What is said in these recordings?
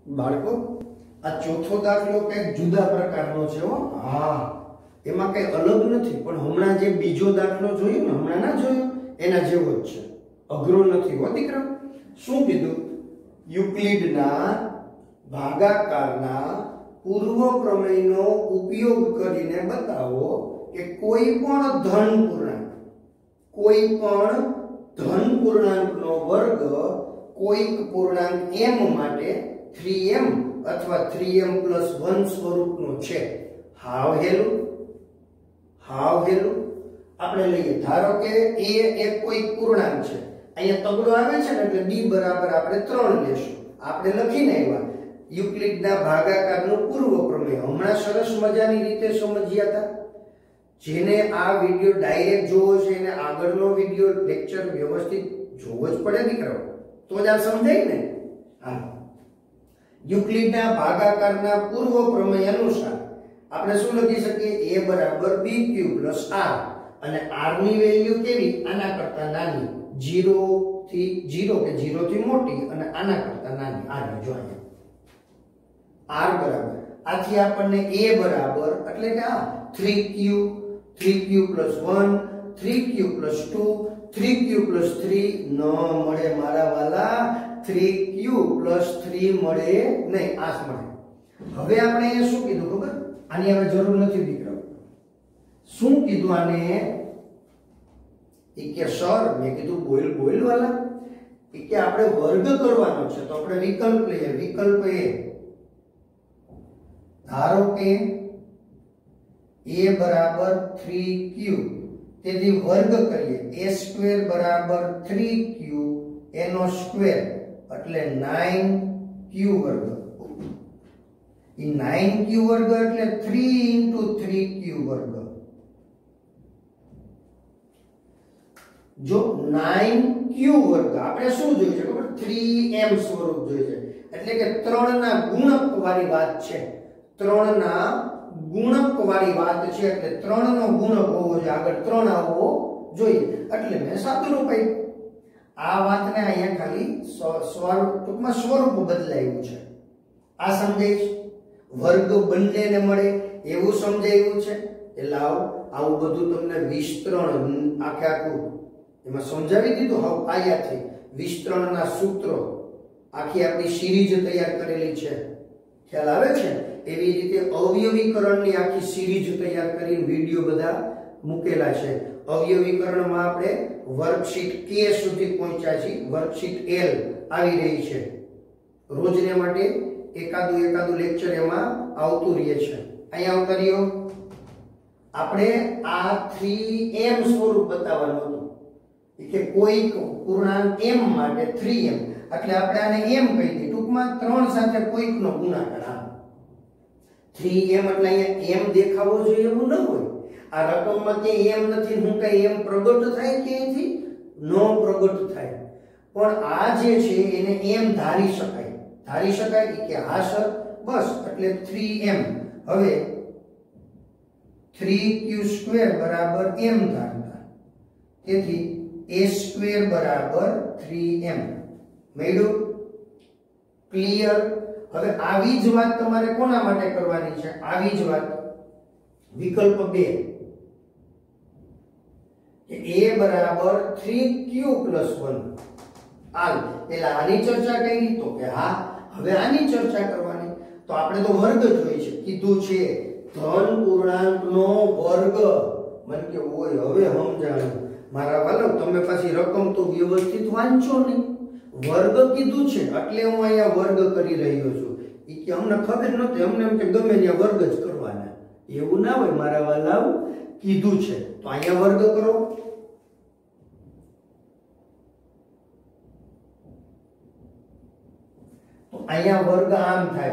બાળકો આ ચોથો દાખલો કંઈક જુદા પ્રકારનો છે હો. હા, એમાં કંઈ અલગ નથી, પણ હમણાં જે બીજો દાખલો જોયો ને, હમણાં ના જોયો, એના જેવો જ છે. અઘરો નથી હો દીકરા. શું કીધું? યુક્લિડના ભાગાકારના પૂર્વ પ્રમેયનો ઉપયોગ કરીને બતાવો કે કોઈ પણ ધન પૂર્ણાંકનો વર્ગ કોઈક પૂર્ણાંક m માટે 3m અથવા 3m+1 સ્વરૂપનો છે. હાવ હેલું આપણે લઈએ. ધારો કે a એક કોઈ પૂર્ણાંક છે, અહીંયા તગડો આવે છે ને, એટલે b બરાબર આપણે 3 લેશું. આપણે લખીને આવ્યા યુક્લિડના ભાગાકારનું પૂર્વ પ્રમેય. હમણાં સરસ મજાની રીતે સમજ્યા હતા. જેને આ વિડિયો ડાયરેક્ટ જોવો છે એને આગળનો વિડિયો લેક્ચર વ્યવસ્થિત જોવો જ પડે દીકરાઓ, તો જ આ સમજાય ને. હા, યુક્લિડના ભાગાકારના પૂર્વ પ્રમેય અનુસાર આપણે શું લખી શકીએ? a બરાબર bq + r, અને r ની વેલ્યુ કેવી? આના કરતા નાની, 0 કે 0 થી મોટી, અને આના કરતા નાની. આ જો અહીંયા r બરાબર, આથી આપણને a બરાબર એટલે કે આ 3q + 1 3q + 2 3q + 3 ન મળે મારા વાલા. 3q + 3 મળે નહીં, આ મળે. હવે આપણે શું કીધું ખબર? આની હવે જરૂર નથી દીકરાઓ. શું કીધું આને? કે સર મેં કીધું બોલ વાલા, કે આપણે વર્ગ કરવાનો છે, તો આપણે વિકલ્પ લઈએ. વિકલ્પ એ, ધારો કે a બરાબર 3q, તેથી વર્ગ કરીએ. a² બરાબર 3q એનો સ્ક્વેર એટલે 9q વર્ગ. એ 9q વર્ગ એટલે 3 × 3q વર્ગ. જો 9q વર્ગ આપણે શું જોઈએ છે ખબર? 3m સ્વરૂપ જોઈએ છે, એટલે કે 3 ના ગુણક વાળી વાત છે. 3 ના ગુણક વાળી વાત છે, એટલે 3 નો ગુણક હોવો જોઈએ, આગળ 3 આવવો જોઈએ. એટલે મેં સાદુરૂપ આપ્યું. આ વાતને અહીંયા ખાલી ટૂંકમાં સ્વરૂપ બદલાયું છે. આ સમજાય છે? વર્ગ બંનેને મળે એવું સમજાયું છે. એટલે આવું બધું તમને વિસ્તરણ આખું એમાં સમજાવી દીધું. હવે આયાથી વિસ્તરણના સૂત્રો આખી આપણી સિરીઝ તૈયાર કરેલી છે. ખ્યાલ આવે છે? એવી રીતે અવયવીકરણની આખી સિરીઝ તૈયાર કરીને વિડિયો બધા મૂકેલા છે. અવયવીકરણમાં આપણે વર્કશીટ K સુધી પહોંચ્યા છીએ. વર્કશીટ L આવી રહી છે. રોજને માટે એકાદું લેક્ચર એમાં આવતું રહે છે. અહીંયા આવતા રહ્યો. આપણે આ 3m સ્વરૂપ બતાવવાનું હતું કે કોઈક પૂર્ણાંક m માટે 3m, એટલે આપણે આને m કહી દઈએ. ટૂંકમાં 3 સાથે કોઈકનો ગુણાકાર. 3m એટલે અહીંયા m દેખાવો જોઈએ એવું ન હોય. આ રકમમાં કે m નથી, હું કઈ m પ્રગટ થાય કે અહીંથી ન પ્રગટ થાય, પણ આ જે છે એને m ધારી શકાય કે હા સર બસ, એટલે 3m. હવે 3q² બરાબર m ધારતા, તેથી a² બરાબર 3m. મળ્યું? ક્લિયર? હવે આવી જ વાત તમારે કોના માટે કરવાની છે? આવી જ વાત વિકલ્પ 2 કે a બરાબર 3q + 1. હાલ પેલા આની ચર્ચા કરી તો કે હા, હવે આની ચર્ચા કરવાની. તો આપણે તો વર્ગ જોઈએ છે, કીધું છે ધન પૂર્ણાંકનો વર્ગ. મને કે ઓય હવે સમજાણું મારા વાલો. તમે પાછી રકમ તો વ્યવસ્થિત વાંચો નહીં. વર્ગ કીધું છે એટલે હું અહીંયા વર્ગ કરી રહ્યો છું. એ કે અમને ખબર નહોતી, અમને એમ કે ગમે ત્યાં વર્ગ જ કરવાના. એવું ના હોય મારા વાલા, કીધું છે તો અહીંયા વર્ગ કરો. તો અહીંયા વર્ગ આમ થાય.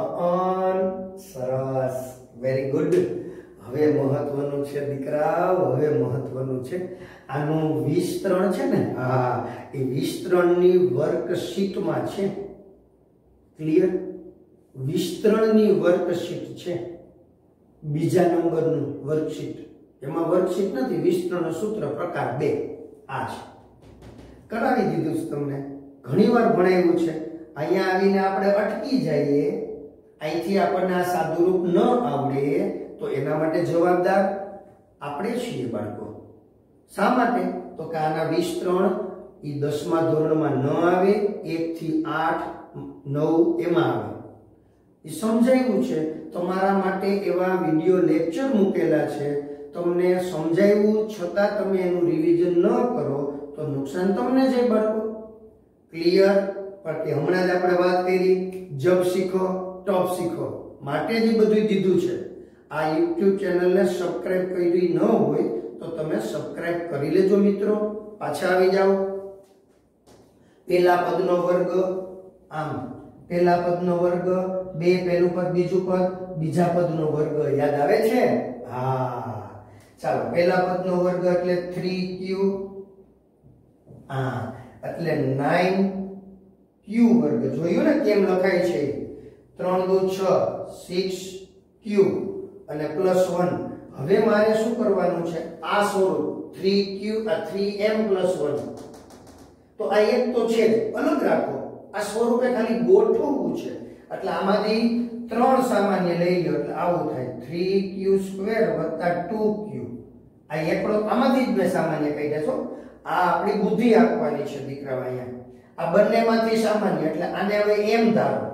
સરસ, વેરી ગુડ. હવે મહત્વનું છે દીકરા, હવે મહત્વનું છે આનું વિસ્તરણ છે ને. હા, એ વિસ્તરણની વર્કશીટમાં છે. ક્લિયર? વિસ્તરણની વર્કશીટ છે, બીજા નંબરનું વર્કશીટ. એમાં વર્કશીટ નથી, વિસ્તરણ સૂત્ર પ્રકાર 2 આ છે. કરાવી દીધું છે તમને, ઘણીવાર ભણાવ્યું છે. અહીંયા આવીને આપણે અટકી જઈએ, અહીંથી આપણને આ સાદુરૂપ ન આવડે તો એના માટે જવાબદાર આપણે છીએ બાળકો. શા માટે? તો કે આના વિસ્તરણ એ 10મા ધોરણમાં ન આવે, 1 થી 8 9 એમાં આવે. એ સમજાયું છે. તમારા માટે એવા વિડિયો લેક્ચર મૂકેલા છે, તમને સમજાયું છતાં તમે એનું રિવિઝન ન કરો તો નુકસાન તમને જાય બાળકો. ક્લિયર? પણ હમણાં જ આપણે વાત કરી જબ શીખો ટોપ શીખો માટે જ બધું દીધું છે. આ YouTube ચેનલને સબસ્ક્રાઇબ કરી ન હોય તો તમે સબસ્ક્રાઇબ કરી લેજો મિત્રો. પાછા આવી જાઓ. પહેલા પદનો વર્ગ, આમ પહેલા પદનો વર્ગ, બે પહેલું પદ બીજું પદ, બીજા પદનો વર્ગ યાદ આવે છે? હા, ચાલો. પહેલા પદનો વર્ગ એટલે 3q, હા એટલે 9q વર્ગ. જોયું ને કેમ લખાય છે? 3 દુ 6 6q અને +1. હવે મારે શું કરવાનું છે? આ સ્વરૂપ 3q આ 3m +1. તો આ એક તો છે અલગ રાખો, આ સ્વરૂપે ખાલી ગોઠવવું છે. એટલે આમાંથી 3 સામાન્ય લઈ લો એટલે આવું થાય 3q² + 2q. આ એકડો આમાંથી જ મેં સામાન્ય કાઢ્યા છો. આ આપણી બુદ્ધિ આપવાની છે દીકરા. અહીંયા આ બંનેમાંથી સામાન્ય એટલે આને હવે m ધારો,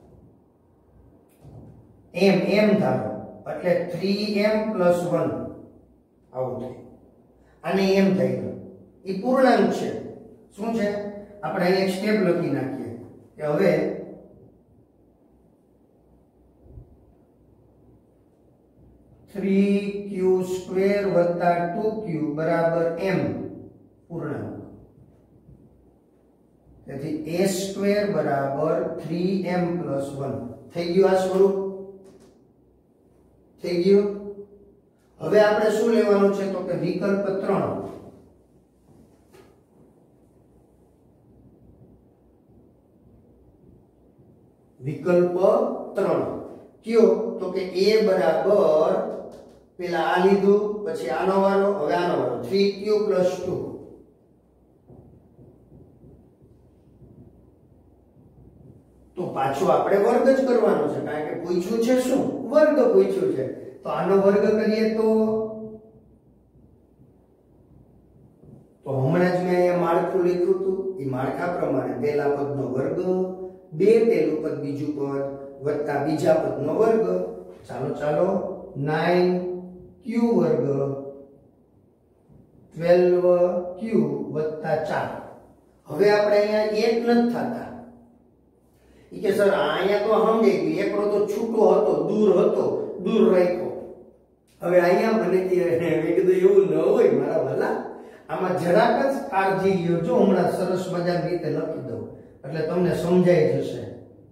m ધારો એટલે 3m + 1 આવું થાય. આને m થઈ ગયું. એ પૂર્ણાંક છે. શું છે? આપણે અહીં એક સ્ટેપ લખી નાખીએ કે હવે (3q² + 2q) = m પૂર્ણાંક. તેથી a² = 3m + 1 થઈ ગયું. આ સ્વરૂપ થઈ ગયું. હવે આપણે શું લેવાનું છે? તો કે વિકલ્પ 3. વિકલ્પ 3 કયો? તો કે a બરાબર પેલા આ લીધું, પછી આનો વારો, હવે આનો વારો 3q + 2. તો પાછું આપણે વર્ગ જ કરવાનો છે, કારણ કે પૂછ્યું છે શું? વર્ગ પૂછ્યું છે. તો આનો વર્ગ કરીએ તો હમણાં જ મેં અહીંયા માળખું લખ્યું હતું. એ માળખા પ્રમાણે પહેલા પદનો વર્ગ, બે પહેલું પદ બીજું પદ વત્તા બીજા પદનો વર્ગ. ચાલો 9q² 12q + 4. હવે આપણે અહીંયા એક નથી થતા. ઈ કે સર અહીંયા તો સમજાઈ ગયું, એકડો તો છૂટો હતો, દૂર રાખ્યો. હવે અહીંયા મને મેં કીધું એવું ન હોય મારા વાલા, આમાં જરાક જ કાળજી લ્યો. જો હમણાં સરસ મજાની રીતે લખી દઉં એટલે તમને સમજાઈ જશે.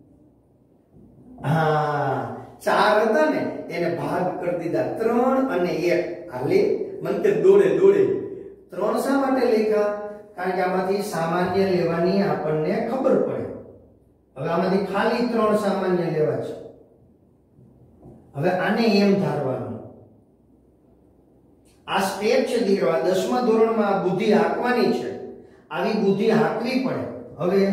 હા, 4 હતા ને એને ભાગ કરી દીધા 3 અને 1. હાલે મને દોડે 3 શા માટે લખ્યા? કારણ કે આમાંથી સામાન્ય લેવાની આપણને ખબર પડે. હવે આમાંથી ખાલી 3 સામાન્ય લેવા છે. હવે આને એમ ધારવાનું. આ સ્ટેપ છે દીકરા. 10મા ધોરણમાં આ બુદ્ધિ હાંકવાની છે. આવી બુદ્ધિ હાંકવી પડે. હવે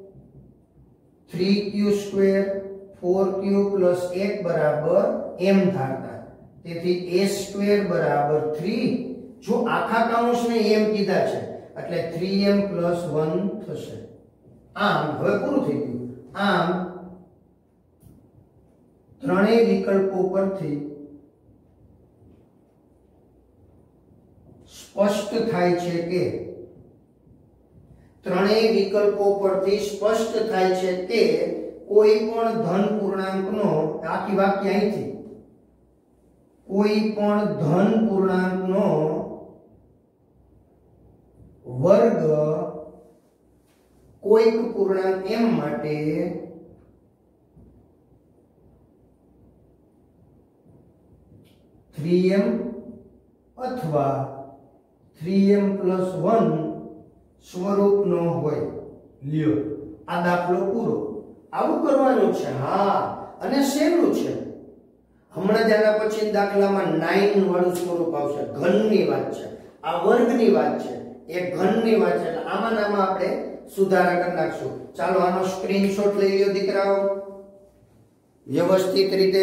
3q² 4q + 1 = m ધારતા. તેથી a² = 3. જો આખા કૌંસને m કીધા છે એટલે 3m + 1 થશે. આમ હવે પૂરું થઈ ગયું. આમ ત્રણેય વિકલ્પો પરથી સ્પષ્ટ થાય છે કે કોઈ પણ ધન પૂર્ણાંકનો, આખી વાક્ય અહીંથી, કોઈ પણ ધન પૂર્ણાંકનો વર્ગ કોઈક પૂર્ણાંક m માટે (3m) અથવા 3m + 1 સ્વરૂપનો હોય. લ્યો, આ દાખલો પૂરો. આવું કરવાનું છે. હા, અને સહેલું છે. હમણાં જ આના પછી દાખલામાં 9 વાળું સ્વરૂપ આવશે. ઘનની વાત છે, આ વર્ગની વાત છે. એ ઘનની વાત છે. એટલે આમાં આપણે સુધારા કરી નાખશું. ચાલો આનો સ્ક્રીનશોટ લઈ લ્યો દીકરાઓ વ્યવસ્થિત રીતે.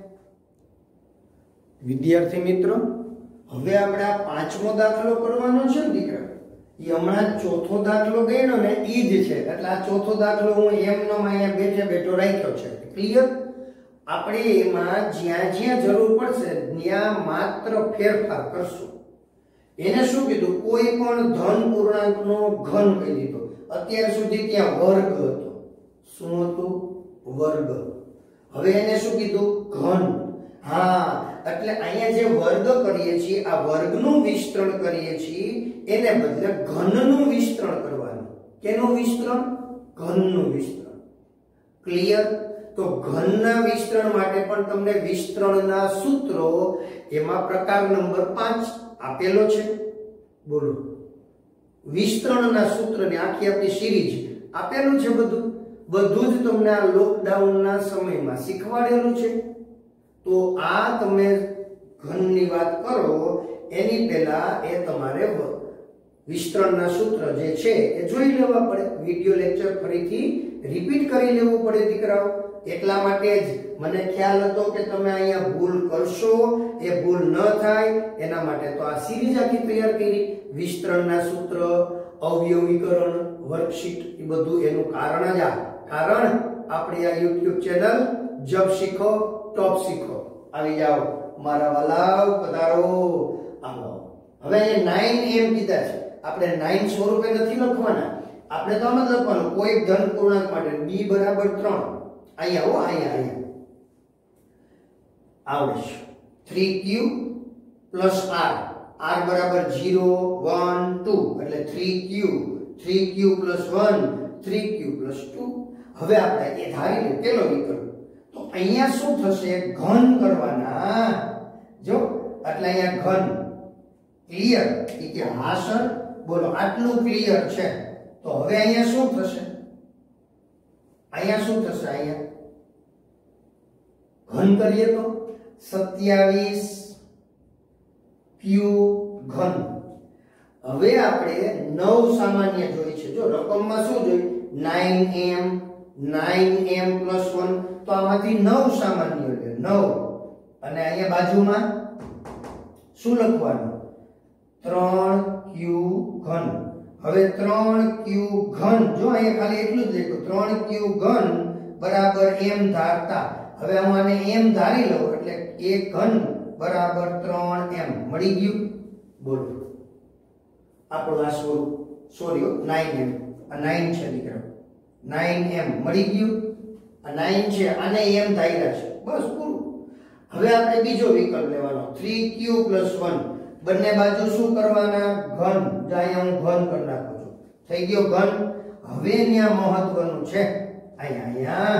વિદ્યાર્થી મિત્રો, હવે આપણે આ પાંચમો દાખલો કરવાનો છે ને દીકરા, એ હમણાં ચોથો દાખલો ગણ્યો ને ઈ જ છે. એટલે આ ચોથો દાખલો હું એમનો અહીંયા બેઠે બેઠો રાખ્યો છે. ક્લિયર? આપણે એમાં જ્યાં જ્યાં જરૂર પડશે ત્યાં માત્ર ફેરફાર કરશું. એને શું કીધું? કોઈ પણ ધન પૂર્ણાંકનો ઘન કહી દીધો. અત્યાર સુધી ત્યાં વર્ગ હતો. શું હતું? વર્ગ. હવે એને શું કીધું? ઘન. હા, એટલે અહીંયા જે વર્ગ કરીએ છીએ, આ વર્ગનું વિસ્તરણ કરીએ છીએ, એને બદલે ઘનનું વિસ્તરણ કરવાનું. કેનું વિસ્તરણ? ઘનનું વિસ્તરણ. ક્લિયર? તો ઘનના વિસ્તરણ માટે પણ તમને વિસ્તરણના સૂત્રો એમાં પ્રકાર નંબર 5 આપેલો છે. બોલો, વિસ્તરણના સૂત્રની આખી આપણી સિરીઝ આપેલું છે. બધું જ તમને આ લોકડાઉનના સમયમાં શીખવાડેલું છે. તો આ તમે ઘનની વાત કરો એની પહેલા એ તમારે વિસ્તરણના સૂત્ર જે છે એ જોઈ લેવા પડે. વિડિયો લેક્ચર ફરીથી રિપીટ કરી લેવું પડે દીકરાઓ. એટલા માટે જ મને ખ્યાલ હતો કે તમે અહીંયા ભૂલ કરશો, એ ભૂલ ન થાય એના માટે તો આ સિરીઝ આખી તૈયાર કરી. વિસ્તરણના સૂત્ર, અવયવીકરણ, વર્કશીટ, એ બધું એનું કારણ જ આ. કારણ આપણી આ YouTube ચેનલ જબ શીખો ટોપ શીખો. આવી જાઓ મારા વાલાઓ, પધારો. આવો. હવે અહીંયા 9m કીધા છે. આપણે 9 સ્વરૂપે નથી લખવાના. આપણે તો આમ જ લખવાનું કોઈ ધન પૂર્ણાંક માટે b બરાબર 3. અહીંયા અહીંયા આવડે છે. 3q + r. r બરાબર 0 1 2 એટલે 3q + 1 3q + 2. હવે આપણે એ ધારી લે પેલો વિકલ્પ. તો અહીંયા શું થશે? ઘન કરવાના. જો એટલે અહીંયા ઘન. ક્લિયર? કે હા સર, બોલો આટલું ક્લિયર છે. તો હવે અહીંયા શું થશે? અહીંયા શું થશે? અહીંયા ઘન કરીએ તો 27q ઘન. હવે આપણે 9 સામાન્ય જોઈ છે. જો રકમમાં શું જોઈ? 9m + 1. તો આમાંથી 9 સામાન્ય લે 9. અને અહીંયા બાજુમાં શું લખવાનું? 3q ઘન. હવે 3q ઘન, જો અહીંયા ખાલી એટલું જ લખ્યું 3q ઘન બરાબર m ધારતા. હવે હું આને m ધારી લઉં એટલે a ઘન બરાબર 3m મળી ગયું. બોલો આપણું આ સ્વરૂપ. Sorry 9m. આ 9 છે દીકરા, 9m મળી ગયું. આ 9 છે, આને m ધાર્યા છે. બસ પૂરું. હવે આપણે બીજો વિકલ્પ લેવાનો 3q + 1. બંને બાજુ શું કરવાના? ઘન. જો અહીંયા હું ઘન કરી નાખું છું. થઈ ગયો ઘન. હવે ત્યાં મહત્વનું છે અહીંયા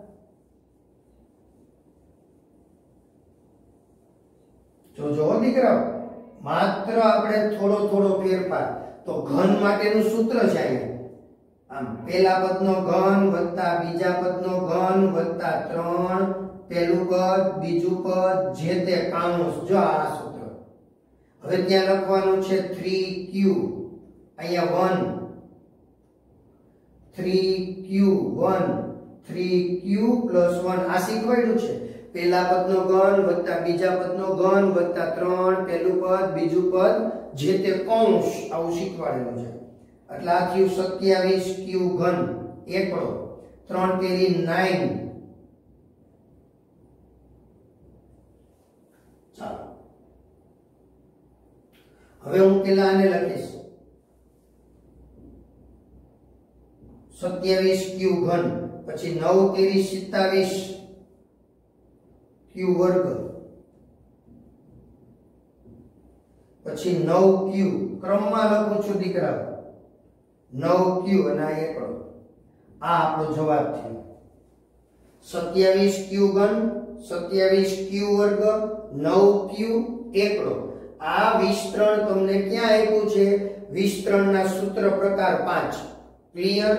જો દીકરાઓ, માત્ર આપણે થોડો ફેરફાર. તો ઘન માટેનું સૂત્ર છે અહીંયા. આમ પહેલા પદનો ઘન વત્તા બીજા પદનો ઘન વત્તા 3 પહેલું પદ બીજું પદ જે તે કાઉન્સ. જો આ સૂત્ર. હવે ત્યાં લખવાનું છે 3q. અહીંયા 1 3q 1 3q + 1 આ શીખવાડ્યું છે. પહેલા પદનો ઘન વત્તા બીજા પદનો ઘન વત્તા 3 પહેલું પદ બીજું પદ જે તે કૌંસ. આવું શીખવાડેલું છે. એટલે આ થયું 27q ઘન એકડો. 3 તેરી 9. ચાલો હવે હું પેલા આને લખીશ 27q ઘન, પછી 9 તેરી 27 q વર્ગ, પછી 9q ક્રમમાં લખું છું દીકરા. 9q અને આ એકડો. આ આપણો જવાબ થયો. 27q ઘન 27q વર્ગ 9q એકડો. આ વિસ્તરણ તમને ક્યાં આપ્યું છે? વિસ્તરણના સૂત્ર પ્રકાર 5. ક્લિયર?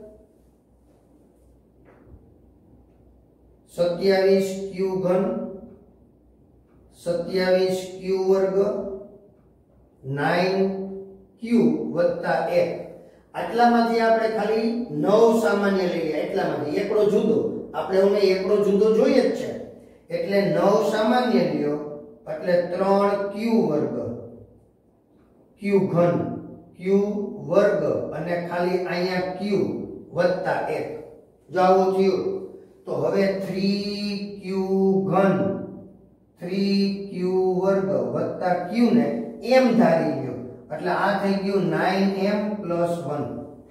27q ઘન 27q વર્ગ 9 q વત્તા 1 આટલામાંથી આપણે ખાલી 9 સામાન્ય લઈએ એટલામાંથી એકડો જુદો આપણે ઓમે એકડો જુદો જોઈએ જ છે એટલે 9 સામાન્ય લ્યો એટલે 3q વર્ગ q ઘન q વર્ગ અને ખાલી અહીંયા q વત્તા 1 જો આવું થયું તો હવે 3q ઘન 3q વર્ગ વત્તા q ને m ધારી લ્યો એટલે આ થઈ ગયું 9m + 1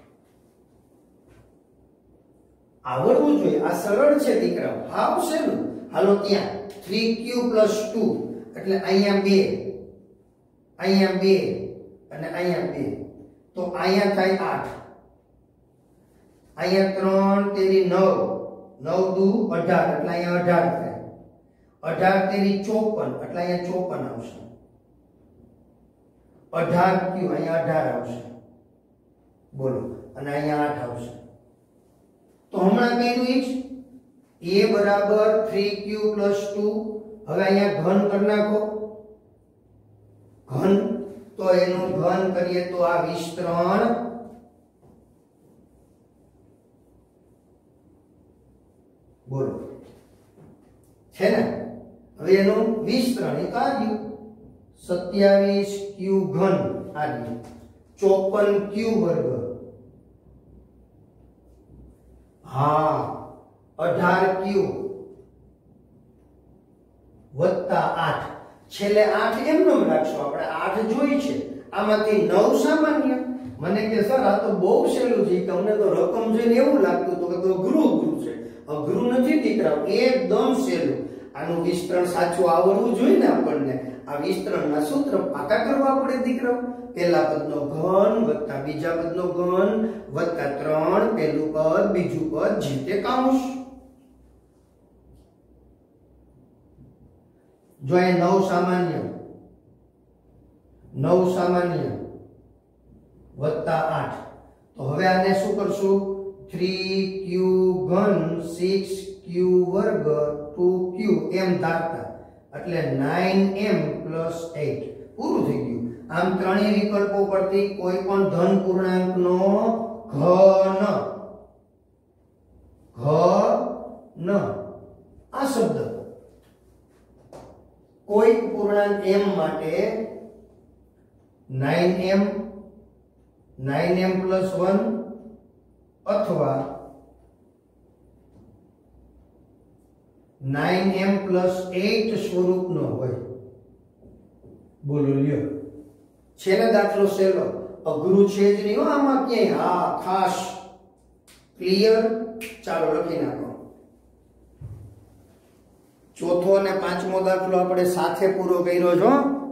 આવડવું જોઈએ આ સરળ છે દીકરા હાવ છે ને હાલો ત્યાં 3q + 2 એટલે અહીંયા 2 અહીંયા 2 અને અહીંયા 2 તો અહીંયા થાય 8 અહીંયા 3 તેરી 9 9 દુ 18 એટલે અહીંયા 18 થાય 18 તેરી 54 એટલે અહીંયા 54 આવશે 18q અહીંયા 18 આવશે બોલો અને અહીંયા 8 આવશે તો હમણાં કીધું ઈ જ a બરાબર 3q + 2 હવે અહીંયા ઘન કરી નાખો ઘન તો એનું ઘન કરીએ તો આ વિસ્તરણ બોલો છે ને હવે એનું વિસ્તરણ એ કાઢ્યું 27q ઘન આ રહ્યું 54q વર્ગ હા 18q વત્તા 8 છેલ્લે 8 એમનો રાખશો આપણે 8 જોઈ છે આમાંથી 9 સામાન્ય મને કે સર આ તો બહુ સહેલું છે તમને તો રકમ જોઈને એવું લાગતું હતું કે તો અઘરું છે અઘરું નથી દીકરાઓ એકદમ સહેલું આનું વિસ્તરણ સાચું આવડવું જોઈએ ને આપણને આ વિસ્તરણના સૂત્ર પાકા કરવા પડે દીકરાઓ પહેલા પદનો ઘન વત્તા બીજા પદનો ઘન વત્તા 3 પહેલું પદ બીજું પદ જે તે કાઉન્સ જો એ 9 સામાન્ય વત્તા 8 તો હવે આને શું કરશું 3q ઘન 6q વર્ગ 2q એમ ધારતા એટલે 9m + 8 પૂરું થઈ ગયું આમ ત્રણેય વિકલ્પો પરથી કોઈ પણ ધન પૂર્ણાંકનો ઘન આ શબ્દ કોઈ પૂર્ણાંક m માટે 9m + 1 અથવા 9m + 8 સ્વરૂપનો હોય બોલો લ્યો છે ને દાખલો સહેલો અઘરું છે જ નહીં આમાં ક્યાંય હા ખાસ ક્લિયર ચાલો લખી નાખો ચોથો અને પાંચમો દાખલો આપણે સાથે પૂરો કર્યો છો